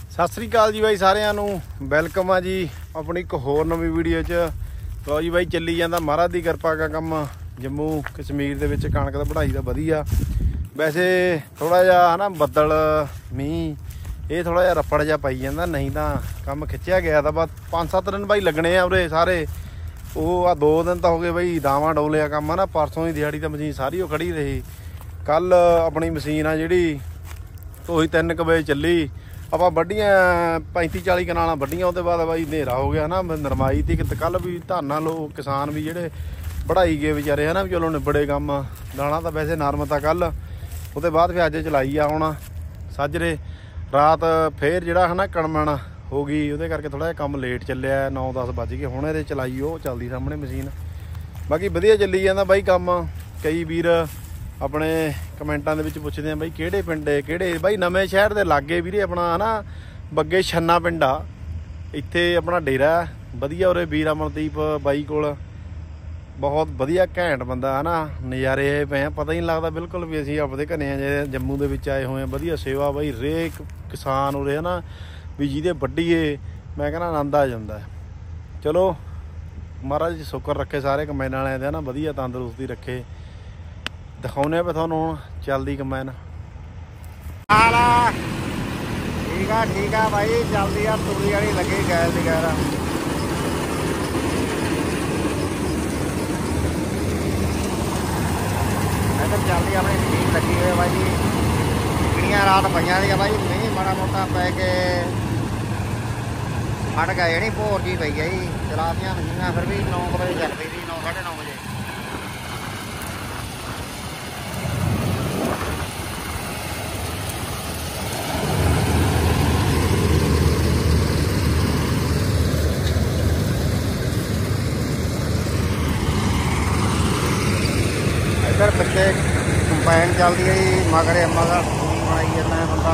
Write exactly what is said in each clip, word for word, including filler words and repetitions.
सत श्री अकाल जी बाई सारिਆਂ ਨੂੰ ਵੈਲਕਮ ਆ ਜੀ ਆਪਣੀ ਇੱਕ ਹੋਰ ਨਵੀਂ ਵੀਡੀਓ 'ਚ। ਲਓ ਜੀ ਬਾਈ ਚੱਲੀ ਜਾਂਦਾ ਮਹਾਰਾਜ ਦੀ ਕਿਰਪਾ ਦਾ ਕੰਮ। ਜੰਮੂ ਕਸ਼ਮੀਰ ਦੇ ਵਿੱਚ ਕਣਕ ਦਾ ਵਢਾਈ ਦਾ ਵਧੀਆ। ਵੈਸੇ ਥੋੜਾ ਜਿਹਾ ਹਨਾ ਬੱਦਲ ਮੀਂਹ ਇਹ ਥੋੜਾ ਜਿਹਾ ਰੱਪੜ ਜਿਹਾ ਪਾਈ ਜਾਂਦਾ, ਨਹੀਂ ਤਾਂ ਕੰਮ ਖਿੱਚਿਆ ਗਿਆ ਤਾਂ ਬਸ ਪੰਜ ਸੱਤ ਦਿਨ ਬਾਈ ਲੱਗਣੇ ਆ ਉਰੇ ਸਾਰੇ। ਉਹ ਆ ਦੋ ਦਿਨ ਤਾਂ ਹੋ ਗਏ ਬਾਈ ਦਾਵਾਂ ਡੋਲਿਆ ਕੰਮ ਨਾ। ਪਰਸੋਂ ਦੀ ਦਿਹਾੜੀ ਤਾਂ ਮਸ਼ੀਨ ਸਾਰੀ ਉਹ ਖੜੀ ਰਹੀ। ਕੱਲ ਆਪਣੀ ਮਸ਼ੀਨ ਆ ਜਿਹੜੀ ਉਹੀ ਤਿੰਨ ਕੁ ਵਜੇ ਚੱਲੀ। ਆਪਾਂ ਵੱਡੀਆਂ पैंती चाली कनाल ਵੱਡੀਆਂ ਉਹਦੇ ਬਾਅਦ ਬਾਈ ਹਨੇਰਾ ਹੋ ਗਿਆ ਨਾ ਨਰਮਾਈ ਤੀ। ਕੱਲ ਵੀ ਧਾਨਾਂ ਲੋ ਕਿਸਾਨ ਵੀ ਜਿਹੜੇ ਵਢਾਈ ਗਏ ਵਿਚਾਰੇ ਹਨਾ, ਚਲੋ ਨਿਬੜੇ ਕੰਮ। ਦਾਣਾ ਤਾਂ ਵੈਸੇ ਨਰਮ ਤਾਂ ਕੱਲ ਉਹਦੇ ਬਾਅਦ ਫਿਰ ਅੱਜ ਚਲਾਈ ਆ ਹੁਣ ਸਾਜਰੇ ਰਾਤ। ਫੇਰ ਜਿਹੜਾ ਹਨਾ ਕਣਮਣ ਹੋ ਗਈ ਉਹਦੇ ਕਰਕੇ ਥੋੜਾ ਜਿਹਾ ਕੰਮ ਲੇਟ ਚੱਲਿਆ। ਨੌ ਦਸ ਵੱਜ ਗਏ ਹੁਣ ਇਹਦੇ ਚਲਾਈ ਉਹ ਚੱਲਦੀ ਸਾਹਮਣੇ ਮਸ਼ੀਨ। ਬਾਕੀ ਵਧੀਆ ਚੱਲੀ ਜਾਂਦਾ ਬਾਈ ਕੰਮ। ਕਈ ਵੀਰ ਆਪਣੇ ਕਮੈਂਟਾਂ ਦੇ ਵਿੱਚ ਪੁੱਛਦੇ ਆ ਬਾਈ ਕਿਹੜੇ ਪਿੰਡ ਕਿਹੜੇ। ਬਾਈ ਨਵੇਂ ਸ਼ਹਿਰ ਦੇ ਲਾਗੇ ਵੀਰੇ ਆਪਣਾ ਹਨਾ ਬੱਗੇ ਛੰਨਾ ਪਿੰਡ ਆ, ਇੱਥੇ ਆਪਣਾ ਡੇਰਾ ਵਧੀਆ। ਉਰੇ ਵੀਰ ਅਮਨਦੀਪ ਬਾਈ ਕੋਲ ਬਹੁਤ ਵਧੀਆ ਘੈਂਟ ਬੰਦਾ ਹਨਾ, ਨਜ਼ਾਰੇ ਆਏ ਪਏ ਆ। ਪਤਾ ਹੀ ਨਹੀਂ ਲੱਗਦਾ ਬਿਲਕੁਲ ਵੀ ਅਸੀਂ ਆਪਦੇ ਘਰੇ ਆ ਜੇ ਜੰਮੂ ਦੇ ਵਿੱਚ ਆਏ ਹੋਏ ਆ। ਵਧੀਆ ਸੇਵਾ ਬਾਈ, ਹਰੇਕ ਕਿਸਾਨ ਉਰੇ ਹਨਾ ਵੀ ਜਿਹਦੇ ਵੱਢੀਏ ਮੈਂ ਕਹਿੰਦਾ ਆਨੰਦ ਆ ਜਾਂਦਾ। ਚਲੋ ਮਹਾਰਾਜ ਸ਼ੁਕਰ ਰੱਖੇ ਸਾਰੇ ਕੰਬਾਈਨ ਵਾਲਿਆਂ ਦੇ ਹਨਾ, ਵਧੀਆ ਤੰਦਰੁਸਤੀ ਰੱਖੇ। ਦਿਖਾਉਨੇ ਪਏ ਤੁਹਾਨੂੰ ਹੁਣ ਚੱਲਦੀ ਕੰਬਾਈਨ। ਠੀਕ ਆ ਠੀਕ ਆ ਬਾਈ, ਚੱਲਦੀ ਆ ਤੂੜੀ ਵਾਲੀ ਲੱਗੀ ਗੈਸ ਵਗੈਰਾ। ਇੱਧਰ ਚੱਲਦੀ ਆਪਣੀ ਮਸ਼ੀਨ ਲੱਗੀ ਹੋਈ ਬਾਈ ਜੀ। ਕਿਹੜੀਆਂ ਰਾਤ ਪਈਆਂ ਸੀਗਾ ਬਾਈ, ਮੀਂਹ ਮਾੜਾ ਮੋਟਾ ਪੈ ਕੇ ਹਟ ਗਿਆ। ਜਿਹੜੀ ਭੋਰ ਜੀ ਪਈ ਆ ਜੀ, ਚਲਾਤੀਆਂ ਮਸ਼ੀਨਾਂ। ਫਿਰ ਵੀ ਨੌ ਕੁ ਵਜੇ ਚੱਲਦੀ ਸੀ, ਨੌ ਸਾਢੇ ਨੌ ਵਜੇ। ਇੱਧਰ ਪਿੱਛੇ ਕੰਬਾਈਨ ਚੱਲਦੀ ਹੈ ਜੀ, ਮਗਰ ਅੰਮਾ ਦਾ ਬਣਾਈ ਜਾਂਦਾ ਬੰਦਾ।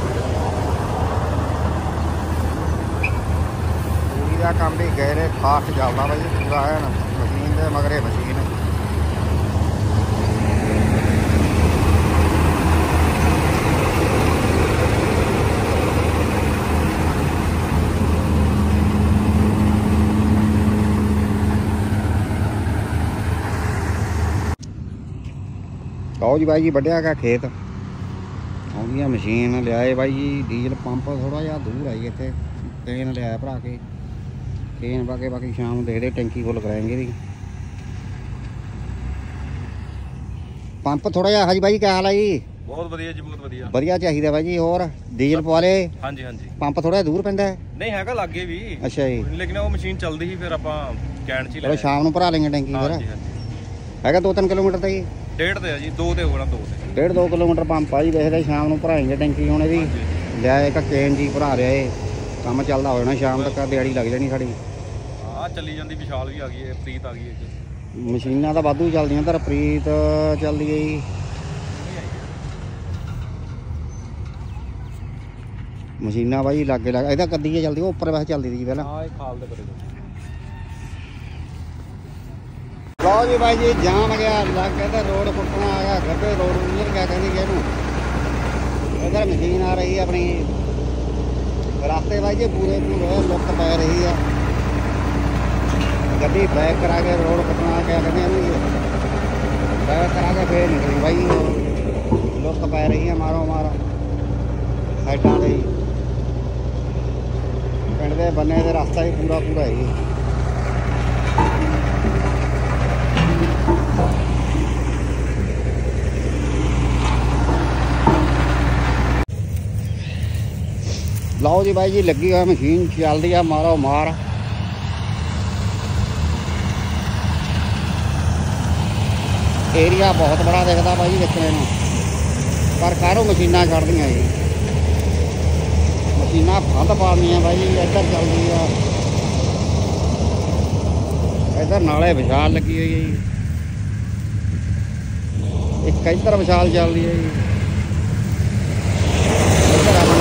ਪੂਰੀ ਦਾ ਕੰਮ ਵੀ ਗਹਿਰੇ ਫਾਸਟ ਚੱਲਦਾ ਬਾਈ ਪੂਰਾ ਹੈ ਨਾ। ਮਸ਼ੀਨ ਦੇ ਮਗਰੇ ਮਸ਼ੀਨ। ਲਓ ਜੀ ਬਾਈ ਜੀ ਵੱਢਿਆ ਗਿਆ ਖੇਤ। ਆਉਂਦੀ ਆ ਮਸ਼ੀਨ ਲਿਆਏ ਬਾਈ ਜੀ। ਡੀਜ਼ਲ ਪੰਪ ਥੋੜਾ ਜਿਹਾ ਦੂਰ ਆਈ ਇੱਥੇ। ਕੇਨ ਲਿਆਇਆ ਭਰਾ ਕੇ, ਕੇਨ ਪਾ ਕੇ ਬਾਕੀ ਸ਼ਾਮ ਨੂੰ ਦੇਖਦੇ ਟੈਂਕੀ ਫੁੱਲ ਕਰਾਏਂਗੇ ਦੀ। ਪੰਪ ਥੋੜਾ ਜਿਹਾ ਹਾਂਜੀ ਬਾਈ, ਕਿਆ ਹਾਲ ਆ ਜੀ? ਬਹੁਤ ਵਧੀਆ ਜੀ, ਬਹੁਤ ਵਧੀਆ ਵਧੀਆ ਚਾਹੀਦਾ ਬਾਈ ਜੀ। ਹੋਰ ਡੀਜ਼ਲ ਪਵਾ ਲੇ? ਹਾਂਜੀ ਹਾਂਜੀ। ਪੰਪ ਥੋੜਾ ਜਿਹਾ ਦੂਰ ਪੈਂਦਾ? ਨਹੀਂ ਹੈਗਾ ਲਾਗੇ ਵੀ। ਅੱਛਾ ਜੀ। ਲੇਕਿਨ ਉਹ ਮਸ਼ੀਨ ਚੱਲਦੀ ਸੀ, ਫਿਰ ਆਪਾਂ ਕੈਨ ਚ ਹੀ ਚਲੋ ਸ਼ਾਮ ਨੂੰ ਭਰਾ ਲੈਂਗੇ ਟੈਂਕੀ। ਫਿਰ ਹਾਂਜੀ ਹਾਂਜੀ। ਹੈਗਾ ਦੋ ਤਿੰਨ ਕਿਲੋਮੀਟਰ ਤਾਂ ਜੀ? ਡੇਢ ਤੇ ਆ ਜੀ, ਦੋ ਤੇ ਹੋਣਾ। ਦੋ ਤੇ ਡੇਢ ਦੋ ਕਿਲੋਮੀਟਰ ਪੰਪ ਆ ਜੀ। ਦੇਖਦੇ ਸ਼ਾਮ ਨੂੰ ਭਰਾਏਂਗੇ ਟੈਂਕੀ। ਹੁਣ ਇਹਦੀ ਲਿਆ ਇੱਕ ਕੇਨ ਜੀ ਭਰਾ ਰਿਹਾ ਏ। ਕੰਮ ਚੱਲਦਾ ਹੋ ਜਾਣਾ ਸ਼ਾਮ ਤੱਕ, ਦਿਹਾੜੀ ਲੱਗ ਜਾਣੀ ਸਾਡੀ। ਆ ਚੱਲੀ ਜਾਂਦੀ। ਵਿਸ਼ਾਲ ਵੀ ਆ ਗਈ ਹੈ, ਪ੍ਰੀਤ ਆ ਗਈ ਹੈ। ਮਸ਼ੀਨਾਂ ਤਾਂ ਵਾਧੂ ਚੱਲਦੀਆਂ। ਤਾਂ ਪ੍ਰੀਤ ਚੱਲਦੀ ਹੈ ਜੀ ਮਸ਼ੀਨਾਂ ਬਾਈ ਲਾਗੇ ਲੱਗ। ਇਹਦਾ ਕੱਦੀ ਚੱਲਦੀ, ਉਹ ਉੱਪਰ ਵੈਸੇ ਚੱਲਦੀ ਸੀ ਜੀ ਪਹਿਲਾਂ। ਹਾਂ ਇਹ ਖਾਲ ਦੇ ਕਰੇ। ਲਓ ਜੀ ਬਾਈ ਜੀ ਜਾਮ ਗਿਆ ਲੱਗ ਗਿਆ ਤਾਂ ਰੋਡ ਫੁੱਟਣਾ ਆ ਗਿਆ। ਗੱਡੇ ਰੋਡ ਉਧਰ ਗਿਆ ਕਹਿੰਦੀ ਕਿ ਇਹਨੂੰ। ਇੱਧਰ ਮਸ਼ੀਨ ਆ ਰਹੀ ਆਪਣੀ ਰਸਤੇ ਬਾਈ ਜੀ ਪੂਰੇ ਪੂਰੇ ਲੁੱਕ ਪੈ ਰਹੀ ਆ। ਗੱਡੀ ਬੈਕ ਕਰਾ ਕੇ ਰੋਡ ਫੁੱਟਣਾ ਕਿਆ ਕਹਿੰਦੇ ਇਹਨੂੰ, ਬੈਕ ਕਰਾ ਕੇ ਫੇਰ ਨਿਕਲੀ ਬਾਈ। ਲੁੱਕ ਪੈ ਰਹੀ ਆ ਮਾਰੋ ਮਾਰ ਸਾਈਡਾਂ ਤੇ। ਪਿੰਡ ਦੇ ਬੰਨੇ ਦੇ ਰਸਤਾ ਹੀ ਪੂਰਾ ਪੂਰਾ ਹੈ ਜੀ। ਲਓ ਜੀ ਬਾਈ ਜੀ ਲੱਗੀ ਹੋਈ ਮਸ਼ੀਨ ਚੱਲਦੀ ਆ ਮਾਰੋ ਮਾਰ। ਏਰੀਆ ਬਹੁਤ ਬੜਾ ਦਿਖਦਾ ਬਾਈ ਦੇਖਣੇ ਨੂੰ, ਪਰ ਕਾਹਰੋਂ ਮਸ਼ੀਨਾਂ ਛੱਡਦੀਆਂ ਜੀ। ਮਸ਼ੀਨਾਂ ਫੰਦ ਪਾਉਂਦੀਆਂ ਬਾਈ ਜੀ। ਇੱਧਰ ਚੱਲਦੀ ਆ, ਇੱਧਰ ਨਾਲੇ ਵਿਸ਼ਾਲ ਲੱਗੀ ਹੋਈ ਹੈ ਜੀ। ਇੱਕ ਇੱਧਰ ਵਿਸ਼ਾਲ ਚੱਲਦੀ ਹੈ ਜੀ। ਇੱਧਰ ਆਪਣੀ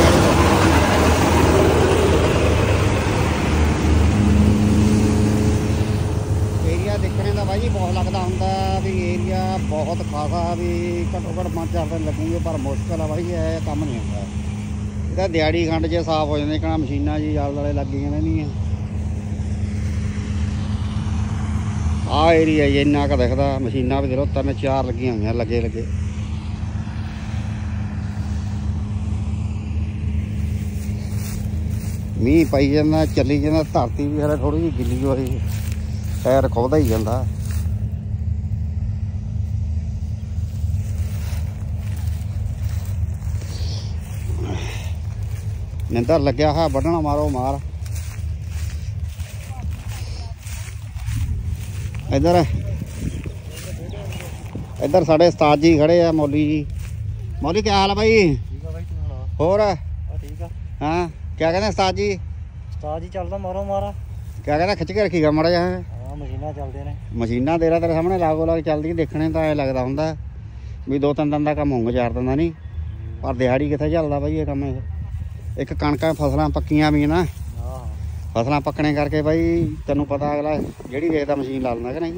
ਏਰੀਆ ਦੇਖਣੇ ਦਾ ਬਾਈ ਜੀ ਬਹੁਤ ਲੱਗਦਾ ਹੁੰਦਾ ਵੀ। ਏਰੀਆ बहुत खासा भी घट्टो घट्ट पाँच चार दिन लगेंगे, पर मुश्किल है भाई, ये काम नहीं होता। ਇਹਦਾ ਦਿਹਾੜੀ ਖੰਡ 'ਚ ਸਾਫ਼ ਹੋ ਜਾਂਦੇ ਕਣਾ ਮਸ਼ੀਨਾਂ ਜੀ ਆਲੇ ਦੁਆਲੇ ਲੱਗੀਆਂ ਰਹਿੰਦੀਆਂ। ਆਹ ਏਰੀਆ ਜੀ ਇੰਨਾ ਕੁ ਦਿਖਦਾ, ਮਸ਼ੀਨਾਂ ਵੀ ਦੇਖੋ ਤਿੰਨ ਚਾਰ ਲੱਗੀਆਂ ਹੋਈਆਂ ਲੱਗੇ ਲੱਗੇ। ਮੀਂਹ ਪਈ ਜਾਂਦਾ ਚੱਲੀ ਜਾਂਦਾ, ਧਰਤੀ ਵੀ ਹਲੇ ਥੋੜ੍ਹੀ ਜਿਹੀ ਗਿੱਲੀ ਹੋਈ, ਪੈਰ ਖੁੱਲਦਾ ਹੀ ਜਾਂਦਾ। ਨਿੰਦਰ ਲੱਗਿਆ ਹੋਇਆ ਵੱਢਣਾ ਮਾਰੋ ਮਾਰ। ਇੱਧਰ ਇੱਧਰ ਸਾਡੇ ਉਸਤਾਦ ਜੀ ਖੜੇ ਆ, ਮੌਲੀ ਜੀ। ਮੌਲੀ ਕੀ ਹਾਲ ਆ ਬਾਈ? ਹੋਰ ਠੀਕ ਆ। ਹਾਂ ਕਿਆ ਕਹਿੰਦੇ ਉਸਤਾਦ ਜੀ? ਉਸਤਾਦ ਜੀ ਚੱਲਦਾ ਮਾਰੋ ਮਾਰਾ। ਕਿਆ ਕਹਿੰਦਾ ਖਿੱਚ ਕੇ ਰੱਖੀਗਾ ਮਾੜਾ ਜਿਹਾ। ਹਾਂ ਮਸ਼ੀਨਾਂ ਚੱਲਦੇ ਨੇ। ਮਸ਼ੀਨਾਂ ਤੇਰਾ ਤੇਰੇ ਸਾਹਮਣੇ ਲਾਗੋ ਲੱਗ ਚੱਲਦੀ, ਦੇਖਣੇ ਤਾਂ ਐਂ ਲੱਗਦਾ ਹੁੰਦਾ ਵੀ ਦੋ ਤਿੰਨ ਦਿਨ ਦਾ ਕੰਮ ਹੋਊਗਾ, ਚਾਰ ਦਿਨ ਦਾ ਨਹੀਂ। ਪਰ ਦਿਹਾੜੀ ਕਿੱਥੇ ਚੱਲਦਾ ਬਾਈ ਇਹ ਕੰਮ। ਇਹ ਇੱਕ ਕਣਕਾਂ ਫਸਲਾਂ ਪੱਕੀਆਂ ਵੀ ਨਾ, ਫਸਲਾਂ ਪੱਕਣੇ ਕਰਕੇ ਬਾਈ ਤੈਨੂੰ ਪਤਾ ਅਗਲਾ ਜਿਹੜੀ ਦੇਖਦਾ ਮਸ਼ੀਨ ਲਾ ਲੈਂਦਾ ਕਿ ਨਹੀਂ।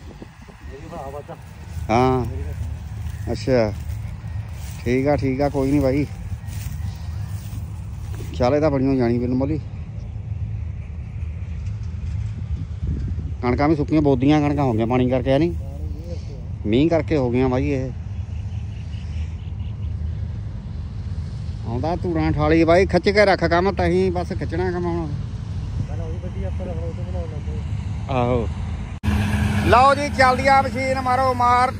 ਹਾਂ ਅੱਛਾ ਠੀਕ ਆ ਠੀਕ ਆ ਕੋਈ ਨਹੀਂ ਬਾਈ, ਚੱਲ ਇਹ ਤਾਂ ਬੜੀਆਂ ਜਾਣੀ ਮੈਨੂੰ ਮੋਲੀ। ਕਣਕਾਂ ਵੀ ਸੁੱਕੀਆਂ ਬੋਦੀਆਂ ਕਣਕਾਂ ਹੋ ਗਈਆਂ ਪਾਣੀ ਕਰਕੇ, ਨਹੀਂ ਮੀਂਹ ਕਰਕੇ ਹੋ ਗਈਆਂ ਬਾਈ। ਇਹ ਆਉਂਦਾ ਧੂੜਾਂ ਠਾਲੀ ਬਾਈ, ਖਿੱਚ ਕੇ ਰੱਖ ਕੰਮ, ਤਹੀਂ ਬਸ ਖਿੱਚਣਾ ਕੰਮ ਹੁਣ। ਆਹੋ ਲਓ ਜੀ ਚੱਲਦੀ ਆ ਮਸ਼ੀਨ, ਮਾਰੋ ਮਾਰ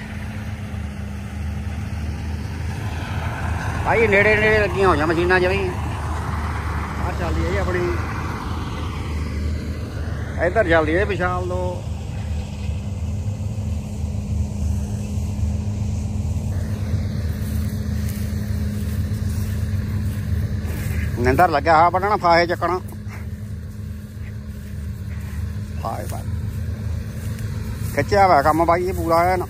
ਭਾਈ। ਨੇੜੇ ਨੇੜੇ ਲੱਗੀਆਂ ਹੋਈਆਂ ਮਸ਼ੀਨਾਂ ਜਿਵੇਂ ਆ ਚੱਲਦੀ ਹੈ ਜੀ ਆਪਣੀ। ਇੱਧਰ ਚੱਲਦੀ ਹੈ ਵਿਸ਼ਾਲ ਤੋਂ। ਨਿੰਦਰ ਲੱਗਿਆ ਹਾਂ ਵੱਢਣਾ, ਫਾਹੇ ਚੱਕਣਾ ਫਾਹੇ ਬਾਈ। ਖਿੱਚਿਆ ਵਾ ਕੰਮ ਬਾਈ ਇਹ ਪੂਰਾ ਐਨ।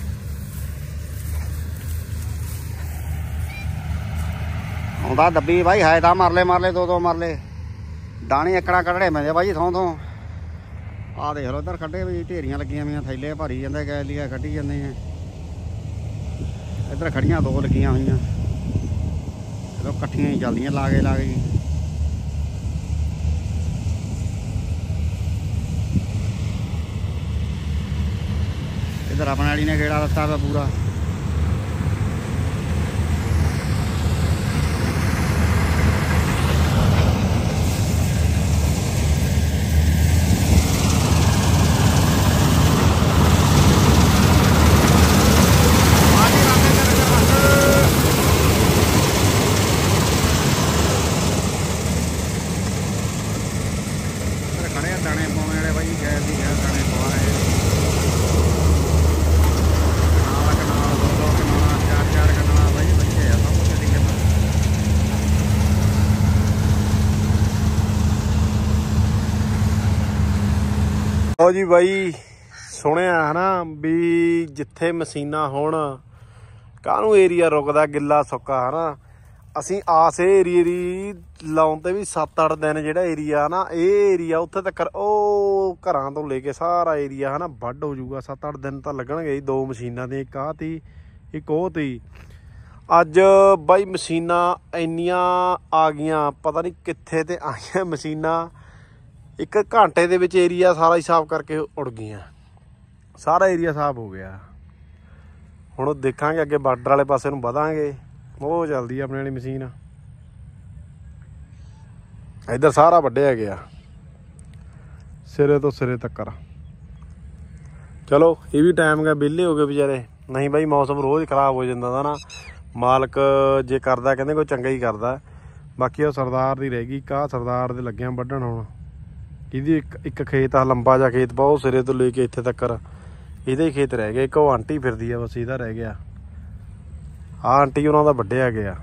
ਆਉਂਦਾ ਦੱਬੀ ਬਾਈ, ਹੈ ਤਾਂ ਮਰਲੇ ਮਰਲੇ ਦੋ ਦੋ ਮਰਲੇ ਦਾਣੇ ਇੱਕੜਾ ਕੱਢਣੇ ਪੈਂਦੇ ਬਾਈ ਥੋਂ ਥੋਂ। ਆਹ ਦੇਖ ਲਓ ਇੱਧਰ ਖੱਡੇ ਵੀ ਢੇਰੀਆਂ ਲੱਗੀਆਂ ਹੋਈਆਂ, ਥੈਲੇ ਭਰੀ ਜਾਂਦੇ ਗੈਸ ਲੀਆ ਕੱਢੀ ਜਾਂਦੇ ਆ। ਇੱਧਰ ਖੜੀਆਂ ਦੋ ਲੱਗੀਆਂ ਹੋਈਆਂ, ਚਲੋ ਇਕੱਠੀਆਂ ਹੀ ਚੱਲਦੀਆਂ ਲਾਗੇ ਲਾਗੇ ਜੀ। ਇੱਧਰ ਆਪਣੇ ਵਾਲੀ ਨੇ ਗੇੜਾ ਦਿੱਤਾ ਵਾ ਪੂਰਾ। ਦਾਣੇ ਪਾਉਣੇ ਵਾਲੇ ਬਾਈ ਗੈਸ ਦੀ ਗੈਸ ਦਾਣੇ ਪਾ ਰਹੇ ਨਾਲ ਕਨਾਲ ਦੋ ਦੋ ਕਨਾਲ ਚਾਰ ਚਾਰ ਕਨਾਲ ਬਾਈ ਬੱਚੇ ਆ ਸਭ ਕੁਝ ਦੀ ਗੱਲ। ਲਓ ਜੀ ਬਾਈ ਸੁਣਿਆ ਹਨਾ ਵੀ ਜਿੱਥੇ ਮਸ਼ੀਨਾਂ ਹੋਣ ਕਾਹਨੂੰ ਏਰੀਆ ਰੁਕਦਾ ਗਿੱਲਾ ਸੁੱਕਾ ਹਨਾ। ਅਸੀਂ ਆਸ ਇਹ ਏਰੀਏ ਦੀ ਲਾਉਣ ਤੇ ਵੀ ਸੱਤ ਅੱਠ ਦਿਨ ਜਿਹੜਾ ਏਰੀਆ ਨਾ ਇਹ ਏਰੀਆ ਉੱਥੇ ਤੱਕ ਉਹ ਘਰਾਂ ਤੋਂ ਲੈ ਕੇ ਸਾਰਾ ਏਰੀਆ ਹਨਾ ਵੱਢ ਹੋ ਜਾਊਗਾ। ਸੱਤ ਅੱਠ ਦਿਨ ਤਾਂ ਲੱਗਣਗੇ ਦੋ ਮਸ਼ੀਨਾਂ ਦੇ, ਇੱਕ ਆਹ ਤੀ ਇੱਕ ਉਹ ਤੀ। ਅੱਜ ਬਾਈ ਮਸ਼ੀਨਾਂ ਇੰਨੀਆਂ ਆ ਗਈਆਂ ਪਤਾ ਨਹੀਂ ਕਿੱਥੇ ਤੇ ਆਈਆਂ ਮਸ਼ੀਨਾਂ, ਇੱਕ ਘੰਟੇ ਦੇ ਵਿੱਚ ਏਰੀਆ ਸਾਰਾ ਹੀ ਸਾਫ਼ ਕਰਕੇ ਉੜ ਗਈਆਂ। ਸਾਰਾ ਏਰੀਆ ਸਾਫ਼ ਹੋ ਗਿਆ। ਹੁਣ ਉਹ ਦੇਖਾਂਗੇ ਅੱਗੇ ਬਾਰਡਰ ਵਾਲੇ ਪਾਸੇ ਨੂੰ ਵਧਾਂਗੇ, ਉਹ ਚੱਲਦੀ ਆਪਣੇ ਵਾਲੀ ਮਸ਼ੀਨ। ਇੱਧਰ ਸਾਰਾ ਵੱਢਿਆ ਗਿਆ ਸਿਰੇ ਤੋਂ ਸਿਰੇ ਤੱਕ। ਚਲੋ ਇਹ ਵੀ ਟਾਈਮ ਗਿਆ, ਵਿਹਲੇ ਹੋ ਗਏ ਵਿਚਾਰੇ। ਨਹੀਂ ਬਾਈ ਮੌਸਮ ਰੋਜ਼ ਖਰਾਬ ਹੋ ਜਾਂਦਾ ਦਾ ਨਾ, ਮਾਲਕ ਜੇ ਕਰਦਾ ਕਹਿੰਦੇ ਕੋਈ ਚੰਗਾ ਹੀ ਕਰਦਾ। ਬਾਕੀ ਉਹ ਸਰਦਾਰ ਦੀ ਰਹਿ ਗਈ, ਕਾਹ ਸਰਦਾਰ ਦੇ ਲੱਗਿਆ ਵੱਢਣ। ਹੁਣ ਇਹਦੀ ਇੱਕ ਇੱਕ ਖੇਤ ਆ ਲੰਬਾ ਜਿਹਾ ਖੇਤ, ਬਹੁਤ ਸਿਰੇ ਤੋਂ ਲੈ ਕੇ ਇੱਥੇ ਤੱਕ ਇਹਦੇ ਖੇਤ ਰਹਿ ਗਏ। ਇੱਕ ਉਹ ਆਂਟੀ ਫਿਰਦੀ ਆ ਬਸ, ਇਹਦਾ ਰਹਿ ਗਿਆ। ਆਹ ਆਂਟੀ ਉਹਨਾਂ ਦਾ ਵੱਢਿਆ ਗਿਆ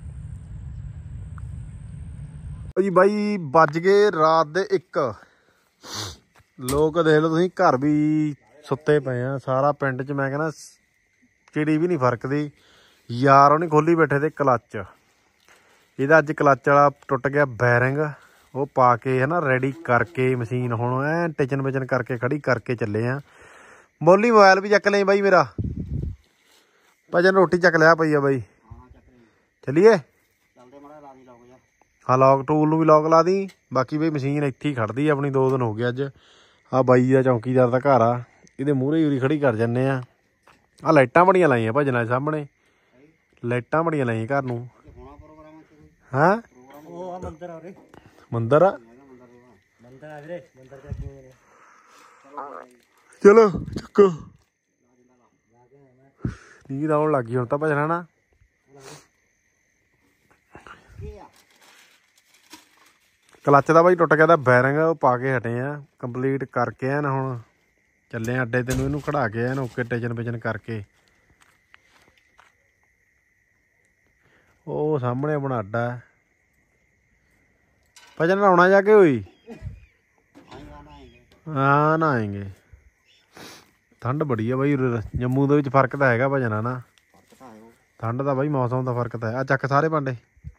ਜੀ। ਬਾਈ ਵੱਜ ਗਏ ਰਾਤ ਦੇ ਇੱਕ। ਲੋਕ ਦੇਖ ਲਓ ਤੁਸੀਂ, ਘਰ ਵੀ ਸੁੱਤੇ ਪਏ ਆ ਸਾਰਾ ਪਿੰਡ 'ਚ। ਮੈਂ ਕਹਿੰਦਾ ਚਿੜੀ ਵੀ ਨਹੀਂ ਫਰਕਦੀ ਯਾਰ। ਉਹਨੇ ਖੋਲੀ ਬੈਠੇ ਤੇ ਕਲੱਚ, ਇਹਦਾ ਅੱਜ ਕਲੱਚ ਵਾਲਾ ਟੁੱਟ ਗਿਆ ਬੈਰਿੰਗ। ਉਹ ਪਾ ਕੇ ਹੈ ਨਾ ਰੈਡੀ ਕਰਕੇ ਮਸ਼ੀਨ ਹੁਣ ਐ ਟਿਚਨ ਵਿਚਨ ਕਰਕੇ ਖੜੀ ਕਰਕੇ ਚੱਲੇ ਆ। ਮੋਲੀ ਮੋਬਾਈਲ ਵੀ ਚੱਕ ਲਈ ਬਾਈ ਮੇਰਾ। ਭਜਨ ਰੋਟੀ ਚੱਕ ਲਿਆ ਪਈ ਆ ਬਾਈ, ਚੱਲੀਏ। ਹਾਂ ਲੌਕ ਟੂਲ ਨੂੰ ਵੀ ਲੌਕ ਲਾ ਦੀ। ਬਾਕੀ ਬਈ ਮਸ਼ੀਨ ਇੱਥੇ ਹੀ ਖੜਦੀ ਆ ਆਪਣੀ, ਦੋ ਦਿਨ ਹੋ ਗਏ ਅੱਜ। ਆ ਬਾਈ ਦਾ ਚੌਂਕੀਦਾਰ ਦਾ ਘਰ ਆ, ਇਹਦੇ ਮੂਹਰੇ ਯੂਰੀ ਖੜੀ ਕਰ ਜਾਂਦੇ ਆ। ਆ ਲਾਈਟਾਂ ਬੜੀਆਂ ਲਾਈਆਂ ਭਜਨਾਂ ਦੇ ਸਾਹਮਣੇ, ਲਾਈਟਾਂ ਬੜੀਆਂ ਲਾਈਆਂ ਘਰ ਨੂੰ। ਹਾਂ ਉਹ ਆ ਮੰਦਰ ਆ ਰੇ, ਮੰਦਰ ਆ, ਮੰਦਰ ਆ ਵੀਰੇ, ਮੰਦਰ ਜਾ ਕੇ ਚਲੋ ਚੱਕੋ। ਨੀਂਦ ਆਉਣ ਲੱਗ ਗਈ ਹੁਣ ਤਾਂ ਭਜਣਾ ਨਾ। ਕਲੱਚ ਦਾ ਬਾਈ ਟੁੱਟ ਗਿਆ ਤਾਂ ਬੈਰਿੰਗ ਉਹ ਪਾ ਕੇ ਹਟੇ ਆ, ਕੰਪਲੀਟ ਕਰਕੇ ਆ ਨਾ। ਹੁਣ ਚੱਲੇ ਅੱਡੇ ਤੈਨੂੰ ਇਹਨੂੰ ਖੜਾ ਕੇ ਆ ਨਾ, ਓਕੇ ਟੇਚਨ ਪੇਚਨ ਕਰਕੇ। ਉਹ ਸਾਹਮਣੇ ਆਪਣਾ ਅੱਡਾ ਭਜਨ ਲਾਉਣਾ ਜਾ ਕੇ ਹੋਈ। ਹਾਂ ਨਾ ਆਏਂਗੇ। ਠੰਡ ਬੜੀ ਆ ਬਾਈ, ਜੰਮੂ ਦੇ ਵਿੱਚ ਫਰਕ ਤਾਂ ਹੈਗਾ ਭਜਨਾ ਨਾ। ਠੰਡ ਦਾ ਬਾਈ ਮੌਸਮ ਦਾ ਫਰਕ ਤਾਂ ਹੈ। ਆ ਚੱਕ ਸਾਰੇ ਭਾਂਡੇ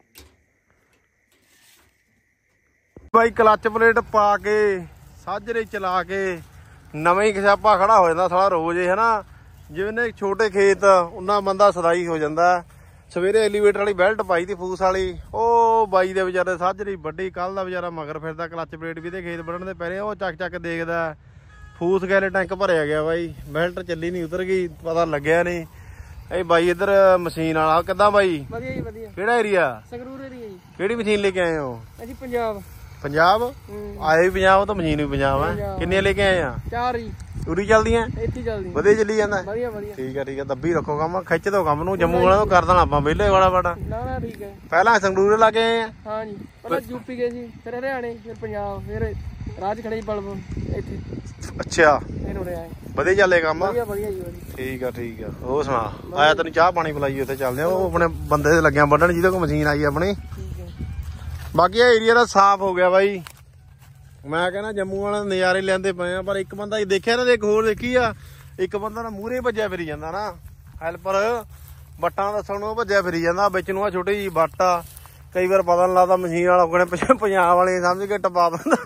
ਬਾਈ। ਕਲੱਚ ਪਲੇਟ ਪਾ ਕੇ ਸਾਜਰੇ ਚਲਾ ਕੇ ਨਵੇਂ ਹੀ ਖਿਆਪਾ ਖੜਾ ਹੋ ਜਾਂਦਾ ਸਾਲਾ ਰੋਜ਼ ਹੀ, ਹਨਾ। ਜਿਵੇਂ ਨੇ ਛੋਟੇ ਖੇਤ ਉਹਨਾਂ ਬੰਦਾ ਸਦਾਈ ਹੋ ਜਾਂਦਾ। ਸਵੇਰੇ ਐਲੀਵੇਟਰ ਵਾਲੀ ਬੈਲਟ ਪਾਈ ਤੀ ਫੂਸ ਵਾਲੀ, ਉਹ ਬਾਈ ਦੇ ਵਿਚਾਰੇ ਸਾਜਰੀ ਵੱਡੀ। ਕੱਲ ਦਾ ਵਿਚਾਰਾ ਮਗਰ ਫਿਰਦਾ, ਕਲੱਚ ਪਲੇਟ ਵੀ ਤੇ ਖੇਤ ਵੱਢਣ ਦੇ ਪੈਰੇ ਉਹ ਚੱਕ ਚੱਕ ਦੇਖਦਾ। ਫੂਸ ਗੈਲੇ ਟੈਂਕ ਭਰਿਆ ਗਿਆ ਬਾਈ, ਬੈਲਟ ਚੱਲੀ ਨਹੀਂ, ਉਤਰ ਗਈ, ਪਤਾ ਲੱਗਿਆ ਨਹੀਂ। ਇਹ ਬਾਈ ਇੱਧਰ ਮਸ਼ੀਨ ਵਾਲਾ ਕਿੱਦਾਂ ਬਾਈ? ਵਧੀਆ ਜੀ ਵਧੀਆ। ਕਿਹੜਾ ਏਰੀਆ? ਸੰਗਰੂਰ ਏਰੀਆ ਜੀ। ਕਿਹੜੀ ਮਸ਼ੀਨ ਲੈ ਕੇ ਆਏ ਹੋ? ਅਸੀਂ ਪੰਜਾਬ। ਪੰਜਾਬ ਆਏ ਵੀ ਪੰਜਾਬ, ਤਾਂ ਮਸ਼ੀਨ ਵੀ ਪੰਜਾਬ ਹੈ। ਕਿੰਨੀਆਂ ਲੈ ਕੇ ਆਏ ਆ? ਚਾਰ ਜੀ। ਉਰੀ ਚੱਲਦੀਆਂ ਇੱਥੇ ਚੱਲਦੀ ਵਧੀਆ ਚੱਲੀ ਜਾਂਦਾ? ਵਧੀਆ ਵਧੀਆ। ਠੀਕ ਆ ਠੀਕ ਆ, ਦੱਬੀ ਰੱਖੋ ਕੰਮ, ਖਿੱਚ ਦੋ ਕੰਮ ਨੂੰ। ਜੰਮੂ ਵਾਲਾ ਤੋਂ ਕਰ ਦੇਣਾ ਆਪਾਂ ਵਿਹਲੇ ਵਾਲਾ ਬਾੜਾ। ਨਾ ਨਾ ਠੀਕ ਹੈ। ਪਹਿਲਾਂ ਸੰਗਰੂਰ ਲਾ ਕੇ ਆਏ ਆ? ਹਾਂ ਜੀ, ਪਹਿਲਾਂ ਯੂਪੀ ਗਏ ਸੀ, ਫਿਰ ਹਰਿਆਣੇ, ਫਿਰ ਪੰਜਾਬ, ਫਿਰ ਰਾਜ ਖੜੇ ਬਲਬ ਇੱਥੇ। ਅੱਛਾ ਫਿਰ ਉਰੇ ਆਏ। ਵਧੀਆ ਚੱਲੇ ਕੰਮ? ਵਧੀਆ ਵਧੀਆ ਜੀ ਵਧੀਆ। ਠੀਕ ਆ ਠੀਕ ਆ। ਹੋਰ ਸੁਣਾ, ਆਇਆ ਤੈਨੂੰ ਚਾਹ ਪਾਣੀ ਪਿਲਾਈਏ, ਉੱਥੇ ਚੱਲਦੇ ਆ। ਉਹ ਆਪਣੇ ਬੰਦੇ ਦੇ ਲੱਗਿਆ ਵੱਢਣ ਜਿਹਦੇ ਕੋਲ ਮਸ਼ੀਨ ਆਈ ਆਪਣੀ। ਠੀਕ ਹੈ। ਬਾਕੀ ਇਹ ਏਰੀਆ ਦਾ ਸਾਫ਼ ਹੋ ਗਿਆ ਬਾਈ। ਮੈਂ ਕਹਿੰਦਾ ਜੰਮੂ ਵਾਲੇ ਨਜ਼ਾਰੇ ਲੈਂਦੇ ਪਏ ਆ, ਪਰ ਇੱਕ ਬੰਦਾ ਦੇਖਿਆ ਨਾ, ਇੱਕ ਹੋਰ ਦੇਖੀ ਆ, ਇੱਕ ਬੰਦਾ ਨਾ ਮੂਹਰੇ ਭੱਜਿਆ ਫਿਰੀ ਜਾਂਦਾ ਨਾ, ਹੈਲਪਰ ਬੱਟਾਂ ਦੱਸਣ ਨੂੰ ਭੱਜਿਆ ਫਿਰੀ ਜਾਂਦਾ। ਵਿੱਚ ਨੂੰ ਆ ਛੋਟੀ ਜਿਹੀ ਬੱਟ ਆ, ਕਈ ਵਾਰ ਪਤਾ ਨਹੀਂ ਲੱਗਦਾ ਮਸ਼ੀਨ ਵਾਲਾ ਕੋਨੇ ਪਿੱਛੇ ਪੰਜਾਬ ਵਾਲੇ ਸਮਝ ਕੇ ਟਪਾ ਦਿੰਦਾ।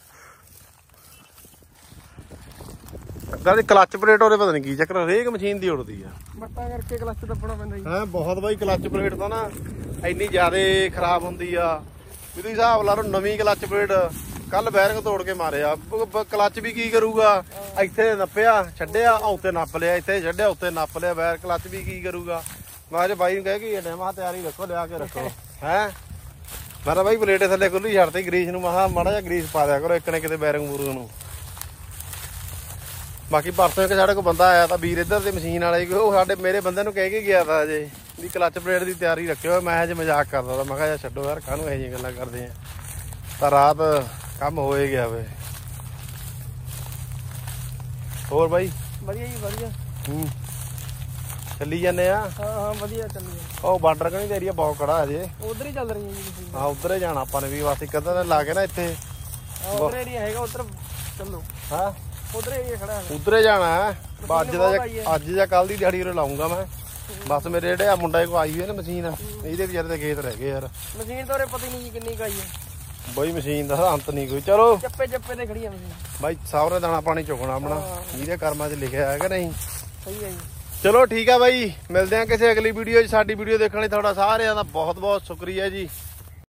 ਕਹਿੰਦੇ ਕਲੱਚ ਪਲੇਟ ਉਹਦੇ ਪਤਾ ਨਹੀਂ ਕੀ ਚੱਕਰ, ਹਰੇਕ ਮਸ਼ੀਨ ਦੀ ਉੜਦੀ ਆ। ਬੱਟਾਂ ਕਰਕੇ ਕਲੱਚ ਦੱਬਣਾ ਪੈਂਦਾ ਜੀ। ਹਾਂ ਬਹੁਤ ਬਾਈ, ਕਲੱਚ ਪਲੇਟ ਤਾਂ ਨਾ ਇੰਨੀ ਜ਼ਿਆਦਾ ਖਰਾਬ ਹੁੰਦੀ ਆ। ਇਹਦੇ ਹਿਸਾਬ ਲਾ ਲਓ ਨਵੀਂ ਕਲੱਚ ਪਲੇਟ ਕੱਲ ਬੈਰਿੰਗ ਤੋੜ ਕੇ ਮਾਰਿਆ। ਕਲੱਚ ਵੀ ਕੀ ਕਰੂਗਾ, ਇੱਥੇ ਨੱਪਿਆ ਛੱਡਿਆ, ਉੱਤੇ ਨੱਪ ਲਿਆ, ਇੱਥੇ ਛੱਡਿਆ, ਉੱਤੇ ਨੱਪ ਲਿਆ। ਬੈਰ ਕਲੱਚ ਵੀ ਕੀ ਕਰੂਗਾ। ਮੈਂ ਅੱਜ ਬਾਈ ਨੂੰ ਕਹਿ ਕੇ ਹਟਿਆ, ਮੈਂ ਤਿਆਰੀ ਰੱਖੋ, ਲਿਆ ਕੇ ਰੱਖੋ। ਹੈ ਮੈਂ ਤਾਂ ਬਾਈ ਪਲੇਟੇ ਥੱਲੇ ਖੁੱਲੀ ਛੱਡਤੀ ਗਰੀਸ ਨੂੰ, ਮੈਂ ਮਾੜਾ ਜਿਹਾ ਗਰੀਸ ਪਾ ਦਿਆ ਕਰੋ ਇੱਕ ਨੇ ਕਿਤੇ ਬੈਰਿੰਗ ਬੂਰਿੰਗ ਨੂੰ। ਬਾਕੀ ਪਰਸੋਂ ਇੱਕ ਸਾਡੇ ਕੋਲ ਬੰਦਾ ਆਇਆ ਤਾਂ ਵੀਰ ਇੱਧਰ ਦੇ ਮਸ਼ੀਨ ਵਾਲੇ, ਉਹ ਸਾਡੇ ਮੇਰੇ ਬੰਦੇ ਨੂੰ ਕਹਿ ਕੇ ਗਿਆ ਤਾ ਅਜੇ ਵੀ ਕਲੱਚ ਪਲੇਟ ਦੀ ਤਿਆਰੀ ਰੱਖਿਓ। ਮੈਂ ਅਜੇ ਮਜ਼ਾਕ ਕਰਦਾ ਤਾ, ਮੈਂ ਕਿਹਾ ਯਾਰ ਛੱਡੋ ਯਾਰ, ਕਾਹਨੂੰ ਇਹੋ ਜਿਹੀਆਂ ਗੱਲਾਂ ਕਰਦੇ ਆ। ਤਾਂ ਰਾਤ ਕੰਮ ਹੋ ਹੀ ਗਿਆ ਵੇ। ਹੋਰ ਬਾਈ? ਵਧੀਆ ਜੀ ਵਧੀਆ। ਹੂੰ ਚੱਲੀ ਜਾਂਦੇ ਆ। ਹਾਂ ਹਾਂ ਵਧੀਆ ਚੱਲੀ। ਉਹ ਬਾਰਡਰ ਕਣੀ ਦਾ ਏਰੀਆ ਬਹੁਤ ਖੜਾ ਅਜੇ, ਉਧਰ ਹੀ ਚੱਲ ਰਹੀ ਹੈ ਜੀ। ਹਾਂ ਉੱਧਰ ਹੀ ਜਾਣਾ ਆਪਾਂ ਨੇ ਵੀ, ਬਸ ਇੱਕ ਅੱਧਾ ਦਿਨ ਲਾ ਕੇ ਨਾ ਇੱਥੇ। ਉਧਰ ਏਰੀਆ ਹੈਗਾ, ਉਧਰ ਚੱਲੋ। ਹਾਂ ਉਧਰ ਏਰੀਆ ਖੜਾ ਹੈ, ਉਧਰੇ ਜਾਣਾ ਹੈ। ਅੱਜ ਦਾ ਅੱਜ ਜਾਂ ਕੱਲ ਦੀ ਦਿਹਾੜੀ ਉਰੇ ਲਾਉਂਗਾ ਮੈਂ। ਬਸ ਮੇਰੇ ਜਿਹੜੇ ਆ ਮੁੰਡੇ ਕੋ ਆਈ ਹੋਈ ਨਾ ਮਸ਼ੀਨ, ਇਹਦੇ ਵਿਚਾਰੇ ਦੇ ਖੇਤ ਰਹਿ ਗਏ ਯਾਰ। ਮਸ਼ੀਨ ਤਾਂ ਉਰੇ ਪਤਾ ਹੀ ਨਹੀਂ ਜੀ ਕਿੰਨੀ ਕਾਈ ਹੈ ਬਈ, ਮਸ਼ੀਨ ਦਾ ਅੰਤ ਨਹੀਂ ਕੋਈ। ਚਲੋ ਚੱਪੇ ਚੱਪੇ ਤੇ ਖੜੀ ਆ ਮਸ਼ੀਨ ਬਾਈ, ਸਾਹਮਣੇ ਦਾਣਾ ਪਾਣੀ ਚੁਗਣਾ ਆਪਣਾ, ਜਿਹਦੇ ਕਰਮਾਂ 'ਚ ਲਿਖਿਆ ਹੈ ਕਿ ਨਹੀਂ। ਸਹੀ ਹੈ ਜੀ। ਚਲੋ ਠੀਕ ਆ ਬਾਈ, ਮਿਲਦੇ ਆ ਕਿਸੇ ਅਗਲੀ ਵੀਡੀਓ 'ਚ। ਸਾਡੀ ਵੀਡੀਓ ਦੇਖਣ ਲਈ ਤੁਹਾਡਾ ਸਾਰਿਆਂ ਦਾ ਬਹੁਤ ਬਹੁਤ ਸ਼ੁਕਰੀਆ ਜੀ।